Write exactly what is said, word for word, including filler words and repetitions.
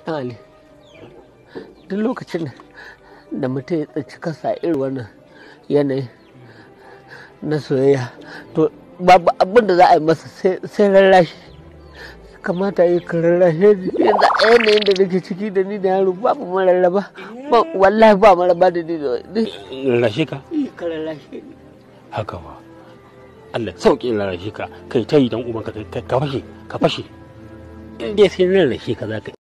Ali, duk lokacin da mutum ya tsinci kansa irin wannan yanayi na soyayya to babu abin da za a yi masa sai rarrashi. Kamata yi ka rarrashe yanzu a yanayin da nake ciki da ni da yaro babu mararraba, wallahi ba mararraba da ni da rarrashe ka? Ka rarrashe ni. Haka ba. Allah sauƙi rarrashe ka kai ta yi dan ubanka ka fashe ka fashe. In dai sai rarrashe ka za ka